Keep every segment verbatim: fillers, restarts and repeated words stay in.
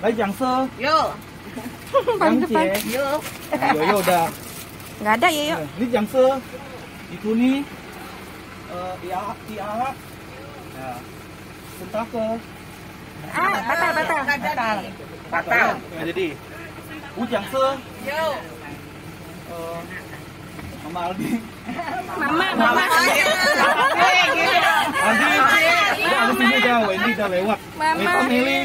来讲车。 有。 杨姐。 有。 有有的。 Nggak ada ya yuk. Ini jangse, itu nih, uh, di A, di A, ya, sentake. Ah, batal, batal. Batal. Batal. Nggak jadi. U jangse. Yo. Uh, Mama Aldi. Mama, mama. Aldi, udah abis ini udah, Wendy udah lewat. Mama. Meta Meli.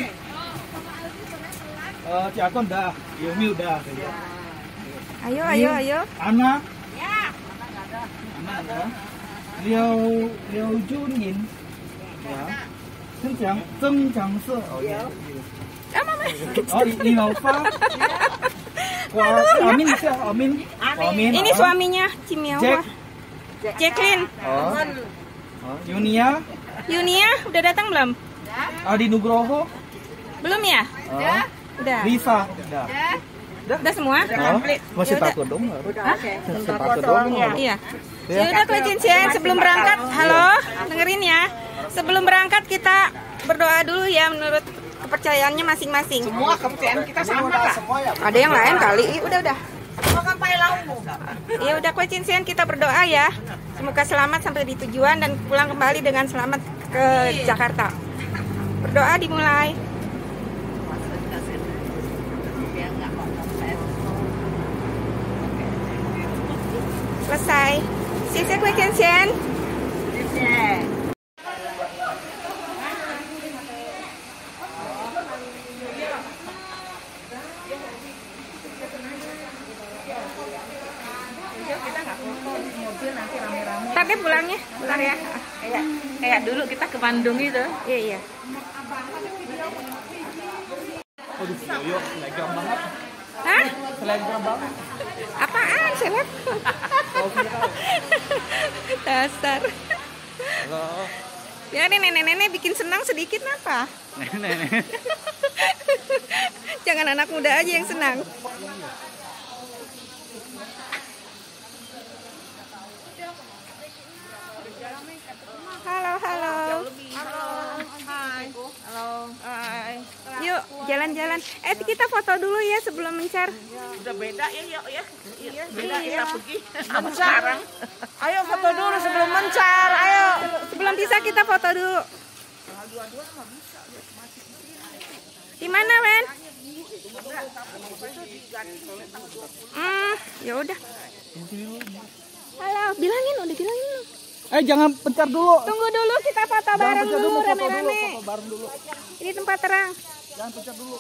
Uh, Ciakon udah, Yomi udah. Ayo, ayo, ayo. Ana. Ya. Ana ada. Liu Liu Junin. Ya. Zheng Zheng Jiangse. Oh iya. Ah, mama. Oh, Innova. Wah, Amin siapa? Amin. Amin. Ini suaminya Cimiawa. Jack. Jacqueline. Oh. Oh, Yunia. Yunia udah datang belum? Adi Nugroho. Belum ya? Oh. Udah. Risa. Udah. Udah semua? Oh, masih Yaudah. takut dong. Hah? Masih takut dong. Iya. Ya udah Kecincin, sebelum berangkat, halo, dengerin ya. Sebelum berangkat kita berdoa dulu ya menurut kepercayaannya masing-masing. Semua kepercayaan kita sama lah. Ada yang lain kali? Ih, udah udah. Semua kan pakai lauk. Ya udah Kecincin, kita berdoa ya. Semoga selamat sampai di tujuan dan pulang kembali dengan selamat ke Jakarta. Berdoa dimulai. Selesai. Sisi Kecincin. Tapi pulangnya, pulang ya. Kayak kayak dulu kita ke Bandung itu. Iya iya. Aduh, yoyo, selebgram banget. Hah? Selebgram banget. Apaan seleb? Dasar. Halo. Ya nih nenek-nenek bikin senang sedikit apa? Nenek. Jangan anak muda aja yang senang. Halo, halo. Halo. Hai. Halo. Hai. Yuk, jalan-jalan. Eh, kita foto dulu ya sebelum mencar. Udah beda ya, yuk ya. Iya, beda Iya. kita pergi sama sekarang. Ayo foto dulu sebelum mencar. Ayo. Sebelum bisa kita foto dulu. Di mana, Wen? Hmm, ya udah. Halo, bilangin udah bilangin. Eh, jangan pencar dulu. Tunggu dulu kita foto bareng pencar dulu foto dulu, rame-rame. foto bareng dulu. Ini tempat terang. Jangan pencar dulu.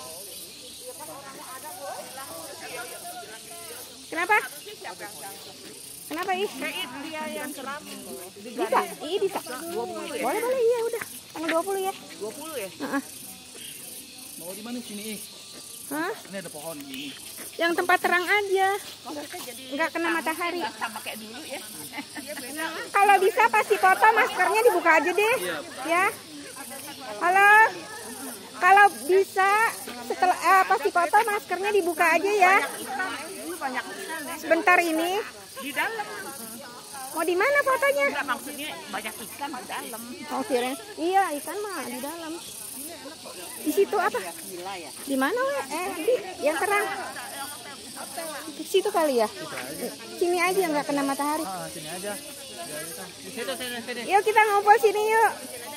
Kenapa? Kenapa ih? Dia yang keram. Bisa? Iya bisa. Boleh boleh iya udah. Tanggal dua puluh ya. dua puluh ya? Heeh. Mau di mana sini? Ih? Hah? Ini ada pohon gini. Yang tempat terang aja. Enggak kena matahari. Sama kayak dulu ya. Kalau bisa pasti foto maskernya dibuka aja deh. Ya. Halo. Kalau bisa setelah eh, pasti foto maskernya dibuka aja ya. Banyak Sebentar ini. di dalam. Mau di mana fotonya? Enggak, maksudnya banyak ikan di dalam. Oh, kirain. Iya, ikan mah di dalam. Di situ apa? Di mana, we? Eh, di yang terang. Di situ kali ya? Sini aja nggak kena matahari. Ah, sini aja. Di situ, sini, sini. Yuk kita ngumpul sini yuk.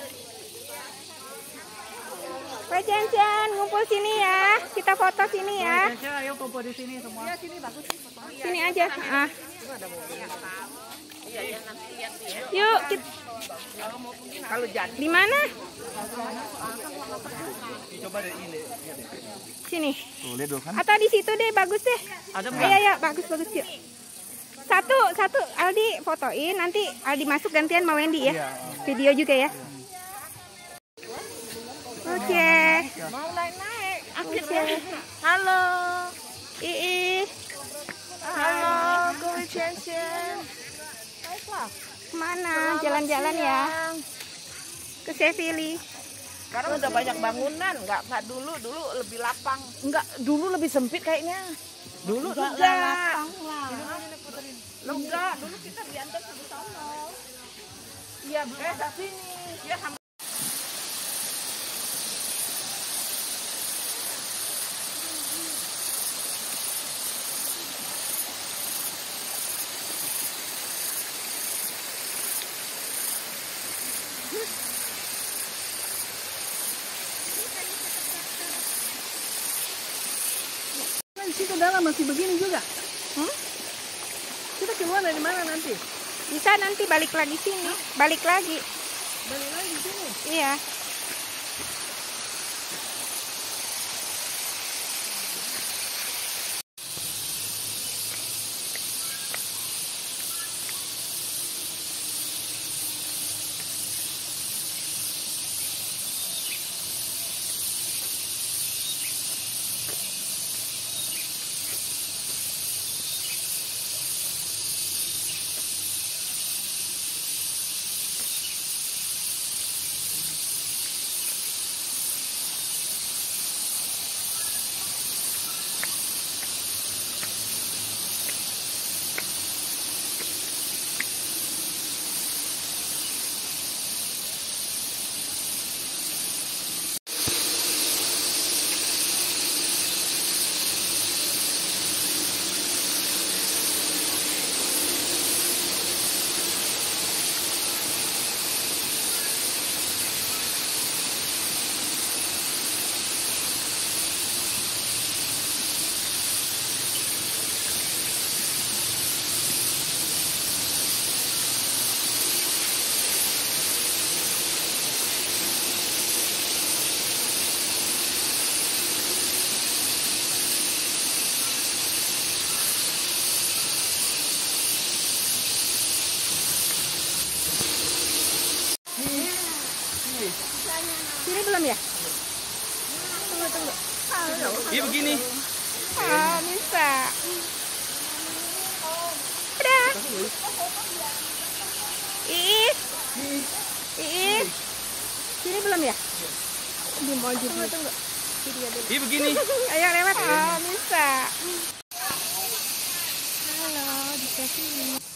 Kecincin, ngumpul sini ya. Kita foto sini ya. Ayo kumpul di sini semua. Sini aja. Ah. Yuk, kita... Kalau jadi Di mana? Coba deh ini. Sini. Tuh, lihat dulu kan. Atau di situ deh, bagus deh. Ada Ayo, ayo, bagus, bagus yuk. Satu, satu, Aldi fotoin, nanti Aldi masuk gantian sama Wendy ya. Video juga ya. Oke. mau naik-naik. Oke. Halo. Ii. Halo, Kecincin. Kemana? Jalan-jalan ya. Ke Sevili. Sekarang udah banyak bangunan, nggak nggak dulu dulu lebih lapang. Enggak, dulu lebih sempit kayaknya. Dulu enggak. Lapang lah. Lo enggak, dulu kita diantar sampai sono. Iya, eh tapi ini. Ya sampai situ dalam masih begini juga. Hmm? Kita keluar dari mana nanti? Bisa nanti balik lagi sini. Balik lagi. Balik lagi di sini. Iya. Sini belum ya? Tunggu, tunggu. Iya begini. Ah, bisa. Udah. Iis. Iis. Sini belum ya? Belum mau jadi. Tunggu, tunggu. Iya begini. Ayo lewat. Ah, bisa. Halo, dikasih.